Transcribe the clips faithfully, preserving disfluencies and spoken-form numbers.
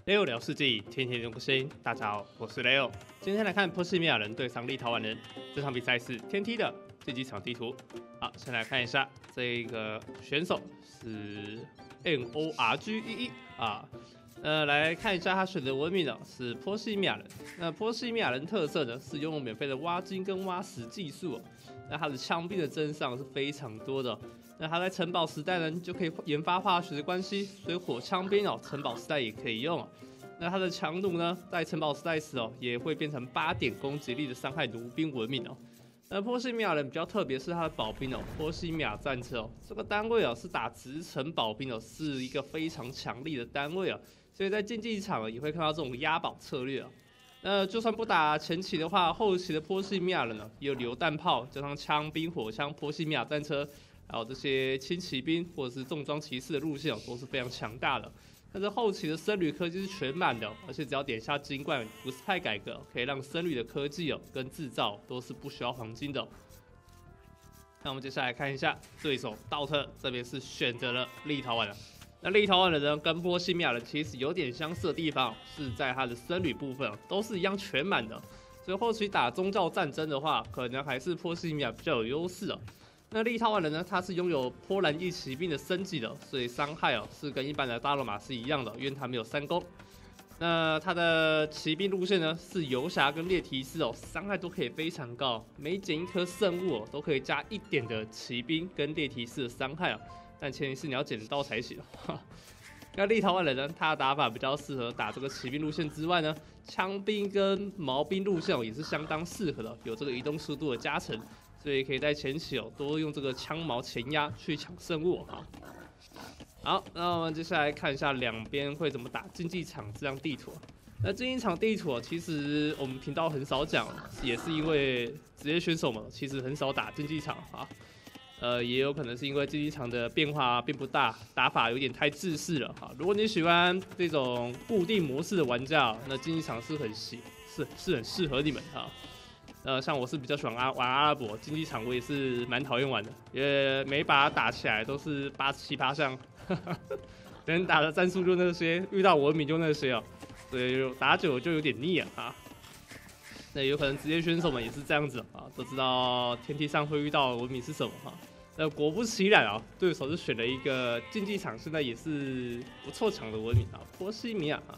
Leo 聊世纪，天天用个声音。大家好，我是 Leo。今天来看波西米亚人对上立陶宛人，这场比赛是天梯的竞技场地图。好，先来看一下这个选手是 N O R G 一一啊。呃，来看一下他选的文明呢是波西米亚人。那波西米亚人特色呢是拥有免费的挖金跟挖石技术、哦。那他的枪兵的增上是非常多的、哦。那他在城堡时代呢，就可以研发化学的关系，水火枪兵哦，城堡时代也可以用、哦。那它的强弩呢，在城堡时代时哦，也会变成八点攻击力的伤害弩兵文明哦。那波西米亚人比较特别是他的保兵哦，波西米亚战车哦，这个单位哦是打直城保兵哦，是一个非常强力的单位哦，所以在竞技场也会看到这种押宝策略哦。那就算不打前期的话，后期的波西米亚人呢，也有榴弹炮加上枪兵、火枪、波西米亚战车。还有这些轻骑兵或者是重装骑士的路线哦，都是非常强大的。但是后期的僧侣科技是全满的，而且只要点下金冠，不是派改革可以让僧侣的科技哦跟制造都是不需要黄金的、哦。那我们接下来看一下对手道特这边是选择了立陶宛的。那立陶宛的人跟波西米亚人其实有点相似的地方、哦，是在他的僧侣部分、哦、都是一样全满的。所以后期打宗教战争的话，可能还是波西米亚比较有优势哦。那立陶宛人呢，他是拥有波兰裔骑兵的升级的，所以伤害哦是跟一般的大罗马是一样的，因为他没有三攻。那他的骑兵路线呢是游侠跟猎提斯哦，伤害都可以非常高，每捡一颗圣物哦都可以加一点的骑兵跟猎提斯的伤害哦，但前提是你要捡得到才行。那立陶宛人呢，他的打法比较适合打这个骑兵路线之外呢，枪兵跟矛兵路线哦也是相当适合的，有这个移动速度的加成。所以可以在前期哦，多用这个枪矛前压去抢圣物哈。好，那我们接下来看一下两边会怎么打竞技场这张地图。那竞技场地图其实我们频道很少讲，也是因为职业选手们其实很少打竞技场啊。呃，也有可能是因为竞技场的变化并不大，打法有点太制式了哈。如果你喜欢这种固定模式的玩家，那竞技场是很喜是是很适合你们哈。呃，像我是比较喜欢阿玩阿拉伯竞技场，我也是蛮讨厌玩的，因为每把打起来都是八十七八项，能打的战术就那些，遇到文明就那些哦，所以打久了就有点腻了啊。那有可能职业选手们也是这样子啊，都知道天梯上会遇到文明是什么哈。那果不其然啊，对手就选了一个竞技场，现在也是不错场的文明啊，波西米亚啊。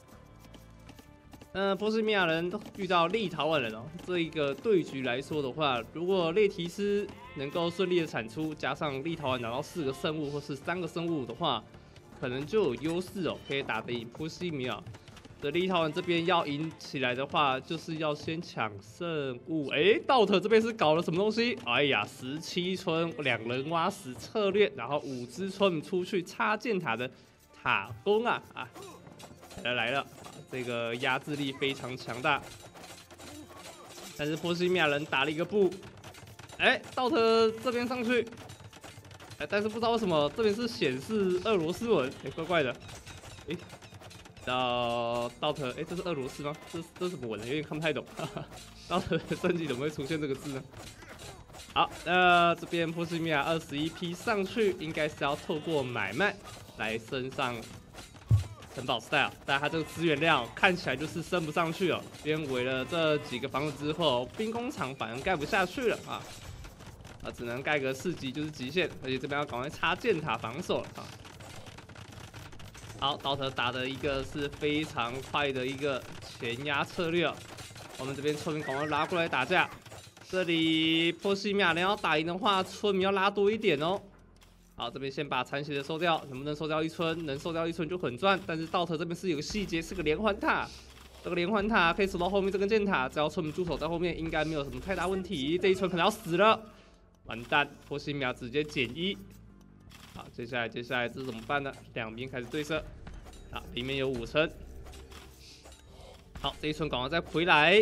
那波西米亚人遇到立陶宛人哦，这一个对局来说的话，如果列提斯能够顺利的产出，加上立陶宛拿到四个圣物或是三个圣物的话，可能就有优势哦，可以打得赢波西米亚。这立陶宛这边要赢起来的话，就是要先抢圣物。哎，道特这边是搞了什么东西？哎呀，十七村两人挖石策略，然后五只村出去插箭塔的塔攻啊啊！来了来了，这个压制力非常强大。但是波西米亚人打了一个步，哎，道特这边上去，哎，但是不知道为什么这边是显示俄罗斯文，哎，怪怪的。哎，到道特，哎，这是俄罗斯吗？这这是什么文？有点看不太懂。道特的升级怎么会出现这个字呢？好，那这边波西米亚二十一批上去，应该是要透过买卖来升上城堡 style， 但它这个资源量看起来就是升不上去哦。因为围了这几个房子之后，兵工厂反而盖不下去了啊，啊，只能盖个四级就是极限，而且这边要赶快插箭塔防守了啊。好，道特打的一个是非常快的一个前压策略、哦，我们这边村民赶快拉过来打架。这里波西米亚人要打赢的话，村民要拉多一点哦。好，这边先把残血的收掉，能不能收掉一村？能收掉一村就很赚。但是道特这边是有个细节，是个连环塔。这个连环塔可以守到后面这根箭塔，只要村民驻守在后面，应该没有什么太大问题。这一村可能要死了，完蛋！波西米亚直接减一。好，接下来接下来这怎么办呢？两边开始对射。好，里面有五村。好，这一村赶快再回来，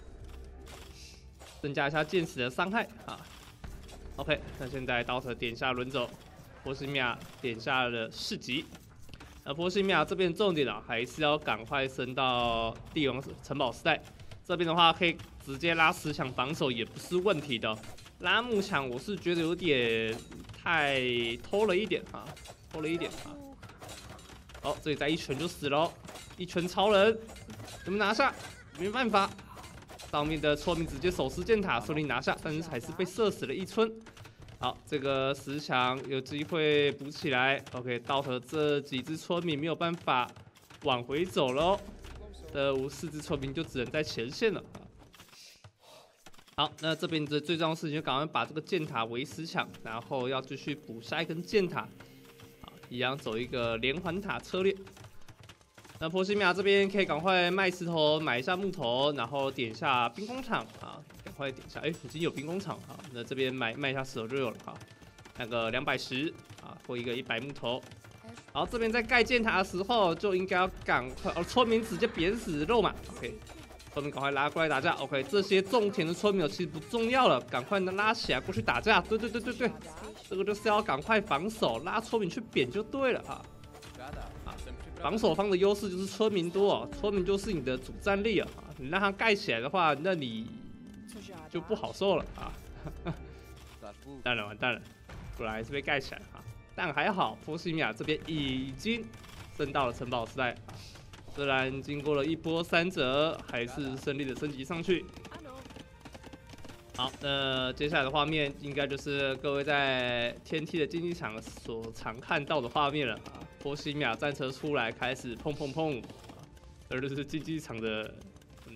增加一下箭矢的伤害啊。OK， 那现在道特点下轮走。波西米亚点下了四级，那波西米亚这边重点啊，还是要赶快升到帝王城堡时代。这边的话，可以直接拉十强防守也不是问题的。拉木墙我是觉得有点太偷了一点啊，偷了一点啊。好，这里再一拳就死了。 一拳超人，怎么拿下？没办法，上面的村民直接手持箭塔顺利拿下，但是还是被射死了一村。好，这个十强有机会补起来。OK， 道和这几只村民没有办法往回走喽，这五四只村民就只能在前线了。好，那这边的最重要的事情就赶快把这个箭塔围十强，然后要继续补下一根箭塔。好，一样走一个连环塔策略。那波西米亚这边可以赶快卖石头，买一下木头，然后点一下兵工厂啊，赶快点一下。哎，已经有兵工厂啊，那这边买卖一下石头就有了哈。那个两百十啊，或一个一百木头。好，这边在盖箭塔的时候就应该要赶快哦，村民直接扁死肉嘛。OK， 村民赶快拉过来打架。OK， 这些种田的村民其实不重要了，赶快拉起来过去打架。对对对对对，这个就是要赶快防守，拉村民去扁就对了啊。防守方的优势就是村民多哦，村民就是你的主战力啊！你让它盖起来的话，那你就不好受了啊！完蛋了，完蛋了，果然还是被盖起来啊！但还好，波西米亚这边已经升到了城堡时代啊，虽然经过了一波三折，还是顺利的升级上去。好，那接下来的画面应该就是各位在天梯的竞技场所常看到的画面了啊！波西米亚战车出来，开始砰砰砰，这就是竞技场的嗯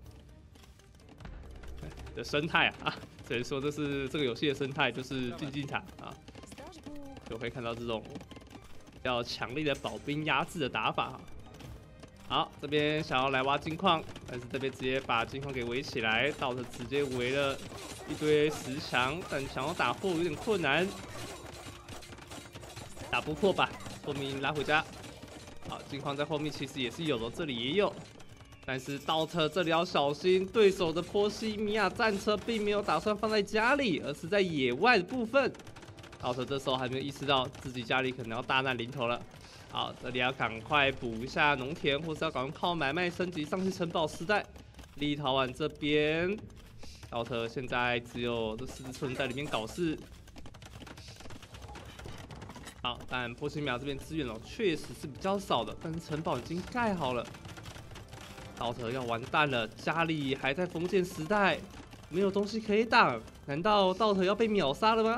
的生态啊！只能说这是这个游戏的生态，就是竞技场啊，就会看到这种比较强力的保兵压制的打法啊。好，这边想要来挖金矿，但是这边直接把金矿给围起来，道特直接围了一堆石墙，但想要打破有点困难，打不破吧？村民拉回家。好，金矿在后面其实也是有的，这里也有，但是道特这里要小心，对手的波西米亚战车并没有打算放在家里，而是在野外的部分。道特这时候还没有意识到自己家里可能要大难临头了。好，这里要赶快补一下农田，或是要赶快靠买卖升级上去城堡时代。立陶宛这边，道特现在只有这四只村在里面搞事。好，但波西米亚这边资源哦，确实是比较少的，但是城堡已经盖好了。道特要完蛋了，家里还在封建时代，没有东西可以挡，难道道特要被秒杀了吗？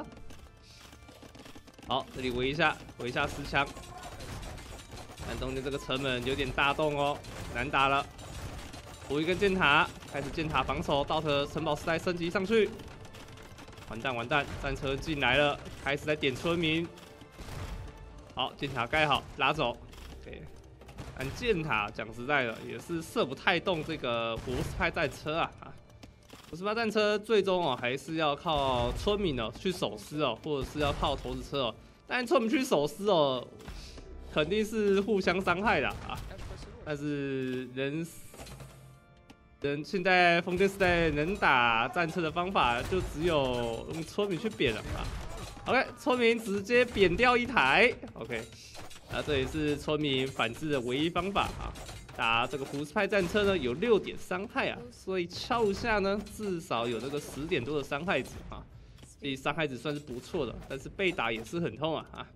好，这里围一下，围一下石墙。但中间这个城门有点大洞哦，难打了。补一根箭塔，开始箭塔防守，道特城堡时代升级上去。完蛋完蛋，战车进来了，开始在点村民。好，箭塔盖好，拉走。OK， 但箭塔讲实在的，也是射不太动这个博斯派战车啊啊！博斯派战车最终哦，还是要靠村民哦去守尸哦，或者是要靠投掷车哦。但村民去守尸哦。肯定是互相伤害的啊，但是人人现在封建时代能打战车的方法就只有用村民去扁了啊。OK， 村民直接扁掉一台。OK， 啊，这也是村民反制的唯一方法啊。打这个福斯派战车呢有六点伤害啊，所以敲一下呢至少有那个十点多的伤害值啊，所以伤害值算是不错的，但是被打也是很痛啊啊。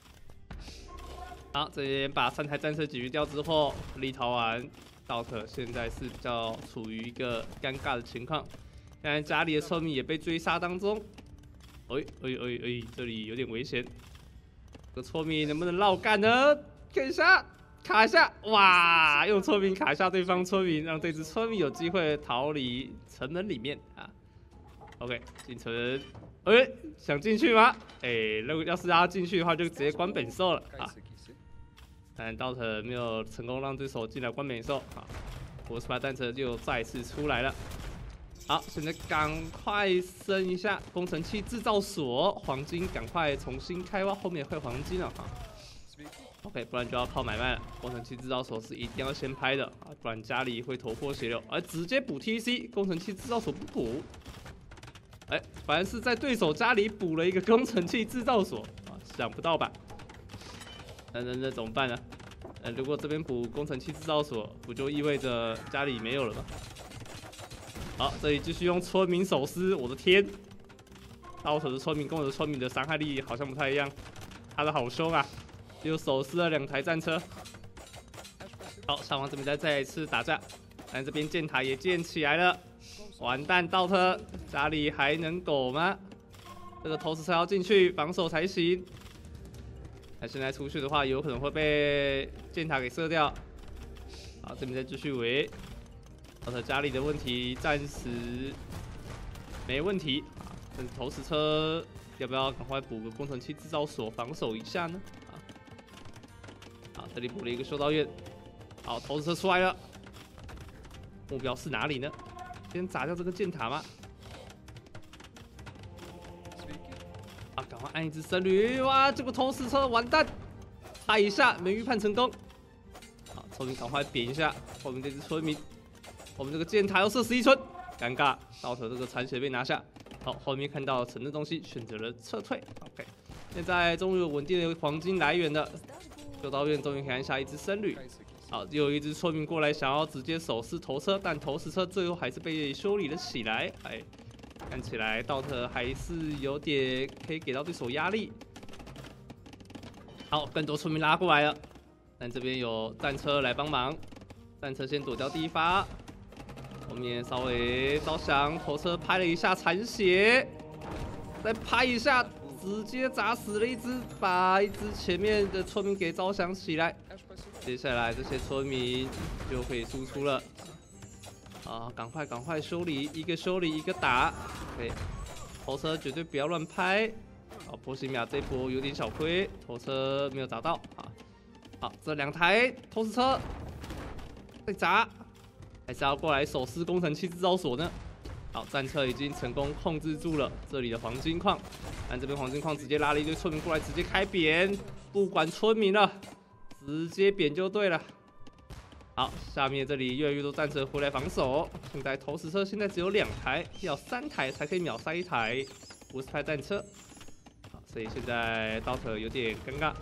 好，这边把三台战车解决掉之后，立陶宛道特现在是比较处于一个尴尬的情况，现在家里的村民也被追杀当中。哎哎哎哎，这里有点危险，这个村民能不能绕干呢？看一下，卡一下，哇！用村民卡一下对方村民，让这只村民有机会逃离城门里面啊。OK， 进城。哎，想进去吗？哎，如果要是让他进去的话，就直接关本兽了啊。但道特没有成功让对手进来关美兽啊，博斯派战车就再次出来了。好，现在赶快升一下工程器制造所，黄金赶快重新开挖，后面会黄金了哈。OK， 不然就要靠买卖了。工程器制造所是一定要先拍的啊，不然家里会头破血流。而直接补 T C， 工程器制造所不补。哎，反而是在对手家里补了一个工程器制造所啊，想不到吧？那那那怎么办呢？呃，如果这边补工程器制造所，不就意味着家里没有了吗？好，这里继续用村民守尸，我的天！道特的村民跟我的村民的伤害力好像不太一样，他的好凶啊，又守尸了两台战车。 好，上方这边再再一次打架，但这边箭塔也建起来了，完蛋，道特家里还能苟吗？这个投石车要进去防守才行。那现在出去的话，有可能会被箭塔给射掉。好，这边再继续围。道特家里的问题暂时没问题啊，但是投石车要不要赶快补个工程器制造所防守一下呢？啊，好，这里补了一个修道院。好，投石车出来了，目标是哪里呢？先砸掉这个箭塔吗？啊，赶快按一只僧侣！哇，这个投石车完蛋，拍一下没预判成功。好，村民赶快扁一下后面这只村民。我们这个箭塔又射十一村，尴尬，道特这个残血被拿下。好，后面看到城镇东西，选择了撤退。OK， 现在终于有稳定的黄金来源了。修道院终于可以按下一只僧侣。好，又有一只村民过来想要直接手撕头车，但投石车最后还是被修理了起来。哎，看起来道特还是有点可以给到对手压力。好，更多村民拉过来了，但这边有战车来帮忙，战车先躲掉第一发。后面稍微招降，头车拍了一下残血，再拍一下，直接砸死了一只，把一只前面的村民给招降起来。接下来这些村民就可以输出了。啊，赶快赶快修理，一个修理一个打。OK， 头车绝对不要乱拍。好，波西米亚这波有点小亏，头车没有砸到啊。好，这两台投石车再砸。还是要过来手撕工程器制造所呢？好，战车已经成功控制住了这里的黄金矿，但这边黄金矿直接拉了一堆村民过来，直接开扁，不管村民了，直接扁就对了。好，下面这里越来越多战车回来防守。现在投石车现在只有两台，要三台才可以秒杀一台五十台战车。好，所以现在道特有点尴尬。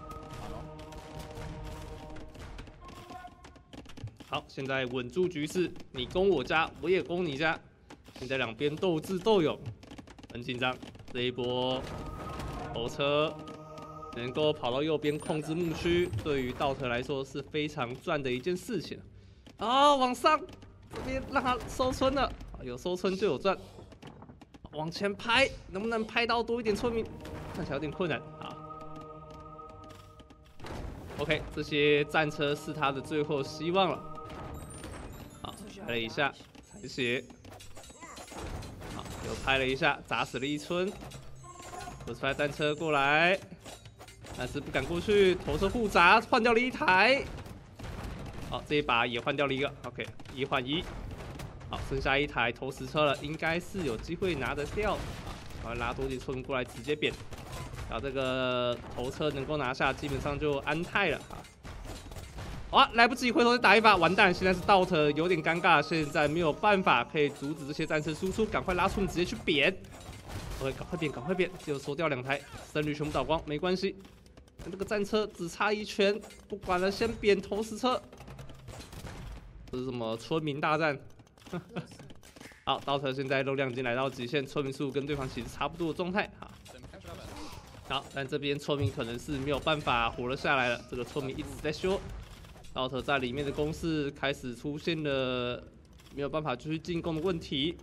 好，现在稳住局势，你攻我家，我也攻你家。现在两边斗智斗勇，很紧张。这一波头车能够跑到右边控制牧区，对于道特来说是非常赚的一件事情。啊，往上这边让他收村了，有收村就有赚。往前拍，能不能拍到多一点村民？看起来有点困难啊。OK， 这些战车是他的最后希望了。好，拍了一下残血，好，又拍了一下，砸死了一村。有出来战车过来，但是不敢过去，头车互砸，换掉了一台。好，这一把也换掉了一个 ，OK， 一换一。好，剩下一台投石车了，应该是有机会拿得掉。好，拉多几村民过来直接扁，然后这个头车能够拿下，基本上就安泰了啊。哇，来不及回头再打一把，完蛋！现在是道特有点尴尬，现在没有办法可以阻止这些战车输出，赶快拉出，直接去扁。OK， 赶快扁，赶快扁，只有收掉两台，僧侣全部倒光，没关系。这个战车只差一圈，不管了，先扁投石车。这是什么村民大战？好，道特现在肉量已经来到极限，村民数跟对方其实差不多的状态哈。好，但这边村民可能是没有办法活了下来了，这个村民一直在修。道特在里面的攻势开始出现了没有办法继续进攻的问题。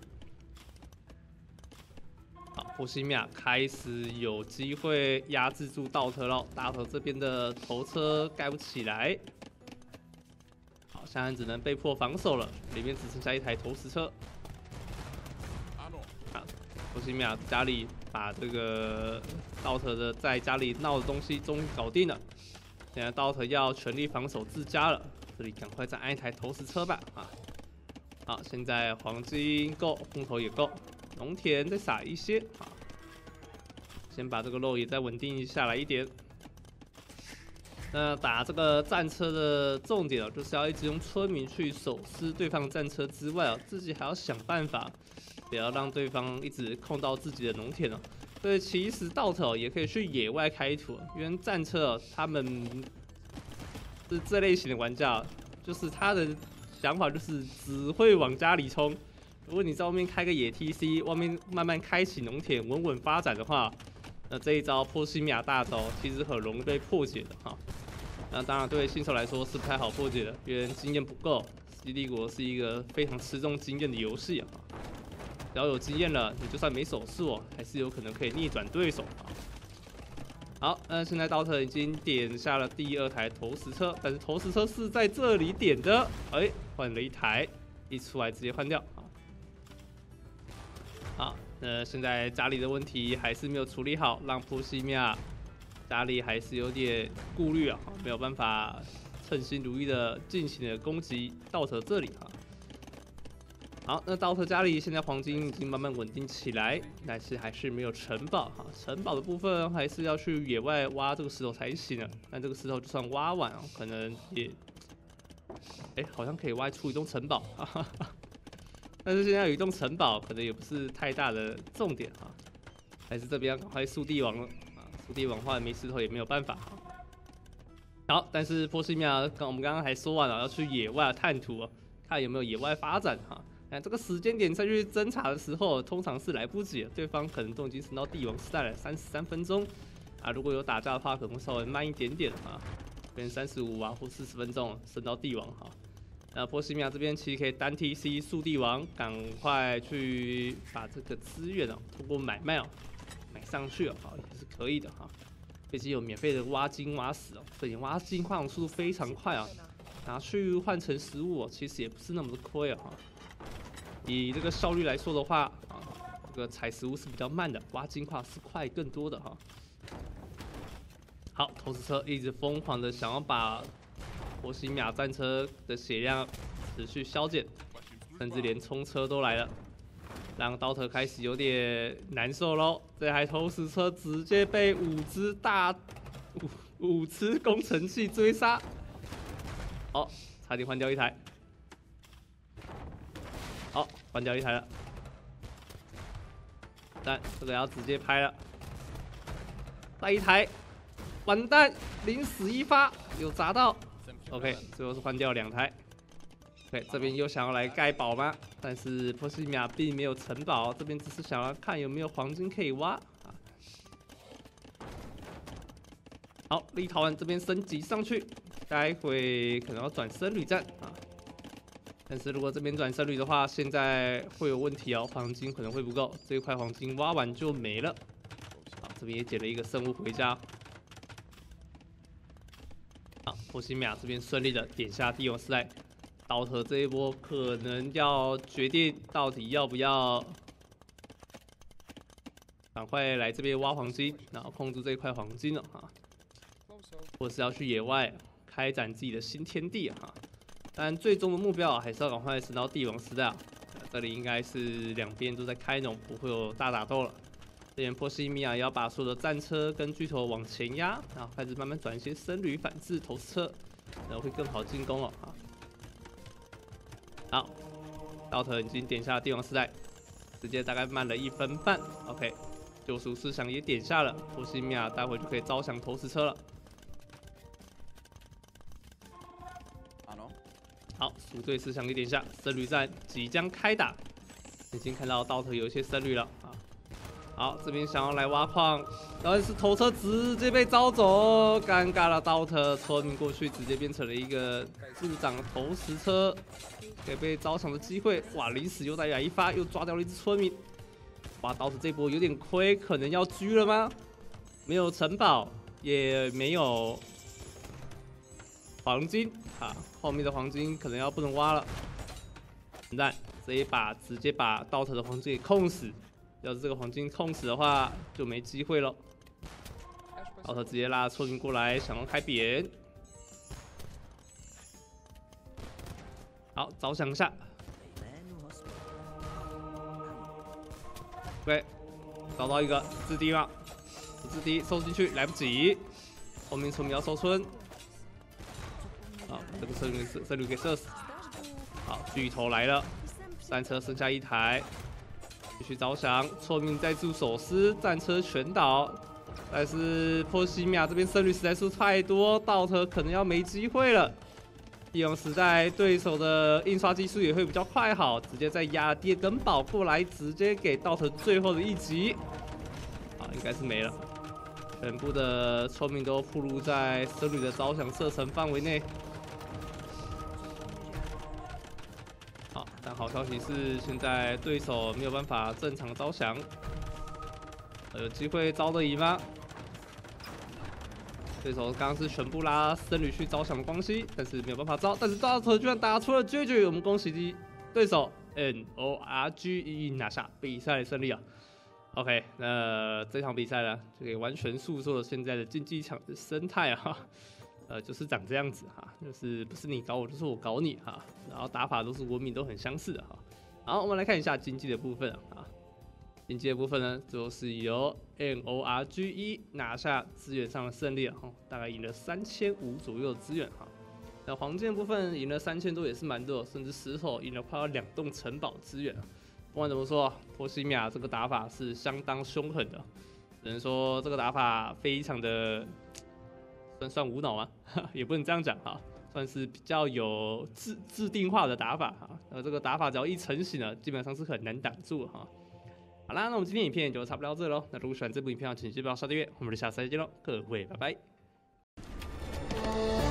好，波西米亚开始有机会压制住道特了，道特这边的头车盖不起来。好，现在只能被迫防守了，里面只剩下一台投石车。好，波西米亚家里把这个道特的在家里闹的东西终于搞定了。现在道特要全力防守自家了，这里赶快再安一台投石车吧啊！好，现在黄金够，木头也够，农田再撒一些啊。先把这个肉也再稳定下来一点。那打这个战车的重点哦，就是要一直用村民去手撕对方战车之外哦，自己还要想办法，不要让对方一直控到自己的农田哦。所以其实道特也可以去野外开土，因为战车他们是这类型的玩家，就是他的想法就是只会往家里冲。如果你在外面开个野 T C， 外面慢慢开启农田，稳稳发展的话，那这一招波西米亚大招其实很容易被破解的哈。 那当然对新手来说是不太好破解的，因为经验不够。世纪帝国是一个非常吃重经验的游戏啊，只要有经验了，你就算没手速哦，还是有可能可以逆转对手啊。好，那现在刀特已经点下了第二台投石车，但是投石车是在这里点的，哎，换了一台，一出来直接换掉啊。好，那现在家里的问题还是没有处理好，让波西米亚家里还是有点顾虑啊，没有办法称心如意的进行了攻击道特这里啊。好，那道特家里现在黄金已经慢慢稳定起来，但是还是没有城堡哈。城堡的部分还是要去野外挖这个石头才行呢。但这个石头就算挖完哦，可能也，哎、欸，好像可以挖出一栋城堡，哈哈哈。但是现在有一栋城堡，可能也不是太大的重点哈。还是这边赶快速地王了啊！速地王换没石头也没有办法哈。好，但是波西米亚，刚我们刚刚还说完了要去野外探图哦，看有没有野外发展哈。那这个时间点再去侦查的时候，通常是来不及了，对方可能都已经升到帝王时代了，三十三分钟啊。如果有打架的话，可能会稍微慢一点点啊，变三十五啊或四十分钟升到帝王哈。那波西米亚这边其实可以单 T C 速帝王，赶快去把这个资源哦，通过买卖哦买上去哦，好也是可以的哈。毕竟有免费的挖金挖石哦，所以挖金换种速度非常快啊，拿去换成食物哦，其实也不是那么的亏啊哈。以这个效率来说的话，啊，这个采食物是比较慢的，挖金矿是快更多的哈。好，投石车一直疯狂的想要把波西米亚战车的血量持续削减，甚至连冲车都来了，让刀特开始有点难受喽。这台投石车直接被五只大五五只工程器追杀，哦，差点换掉一台。好，换掉一台了，但这个要直接拍了，再一台，完蛋，零死一发，有砸到 ，OK， 最后是换掉两台 ，OK， 这边又想要来盖堡吗？但是波西米亚并没有城堡，这边只是想要看有没有黄金可以挖啊。好，立陶宛这边升级上去，待会可能要转僧侣战啊。但是如果这边转僧侣的话，现在会有问题哦，黄金可能会不够，这一块黄金挖完就没了。好，这边也捡了一个圣物回家。好，波西米亚这边顺利的点下帝王时代，刀特这一波可能要决定到底要不要赶快来这边挖黄金，然后控制这一块黄金了哈，或是要去野外开展自己的新天地哈。但最终的目标还是要赶快升到帝王时代啊！这里应该是两边都在开农，不会有大打斗了。这边波西米亚也要把所有的战车跟巨头往前压，然后开始慢慢转一些僧侣反制投石车，然后会更好进攻了啊！好，刀特已经点下帝王时代，直接大概慢了一分半。OK， 救赎思想也点下了，波西米亚待会就可以招降投石车了。好，赎罪思想一点下，僧侣战即将开打，已经看到刀特有一些僧侣了啊。好，这边想要来挖矿，但是头车直接被招走，尴尬了。刀特村民过去，直接变成了一个助长投石车，可以被招降的机会。哇，临死又带来一发，又抓掉了一只村民。哇，刀特这波有点亏，可能要狙了吗？没有城堡，也没有黄金啊，后面的黄金可能要不能挖了。完蛋，这一把直接把刀特的黄金给控死。要是这个黄金控死的话，就没机会了。刀特直接拉村民过来，想要开扁。好，着想一下。OK， 找到一个自敌了，自敌收进去来不及，后面村民要收村。好，这个僧侣僧侣给射死。好，巨头来了，战车剩下一台。继续着想，村民在驻守尸，战车全倒。但是波西米亚这边胜率实在是太多，道特可能要没机会了。帝王时代对手的印刷技术也会比较快，好，直接再压第二根宝过来，直接给道特最后的一击。好，应该是没了。 全部的村民都暴露在僧侣的招降射程范围内。好，但好消息是，现在对手没有办法正常招降，有机会招得赢吗？对手刚刚是全部拉僧侣去招降的关系，但是没有办法招，但是大头居然打出了绝绝，我们恭喜对手 N O R G E 拿下比赛胜利啊！ OK， 那这场比赛呢，就可以完全诉说了现在的竞技场的生态啊，呃，就是长这样子哈，就是不是你搞我，就是我搞你哈，然后打法都是文明都很相似的哈。好，我们来看一下经济的部分啊，经济的部分呢，就是由 N O R G E 拿下资源上的胜利啊，大概赢了三千五左右的资源哈。那黄金的部分赢了三千多，也是蛮多，甚至石头赢了快要两栋城堡资源啊。 不管怎么说，波西米亚这个打法是相当凶狠的，只能说这个打法非常的算算无脑吗？也不能这样讲哈，算是比较有制制定化的打法哈。呃，这个打法只要一成型了，基本上是很难挡住哈。好啦，那我们今天影片就差不多到这喽。那如果喜欢这部影片，请记得要刷订阅，我们就下次再见喽，各位拜拜。